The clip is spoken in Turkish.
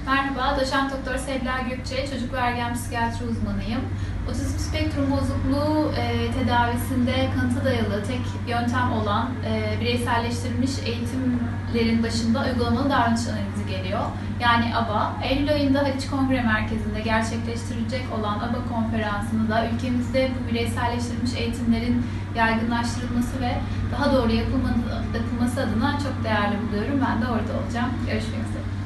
Merhaba, doçent doktor Sevda Gökçe, çocuk ve ergen psikiyatri uzmanıyım. Otizm spektrum bozukluğu tedavisinde kanıta dayalı tek yöntem olan bireyselleştirilmiş eğitimlerin başında uygulamalı davranış analizi geliyor. Yani ABA. Eylül ayında Haliç Kongre Merkezi'nde gerçekleştirilecek olan ABA konferansını da ülkemizde bu bireyselleştirilmiş eğitimlerin yaygınlaştırılması ve daha doğru yapılması adına çok değerli buluyorum. Ben de orada olacağım. Görüşmek üzere.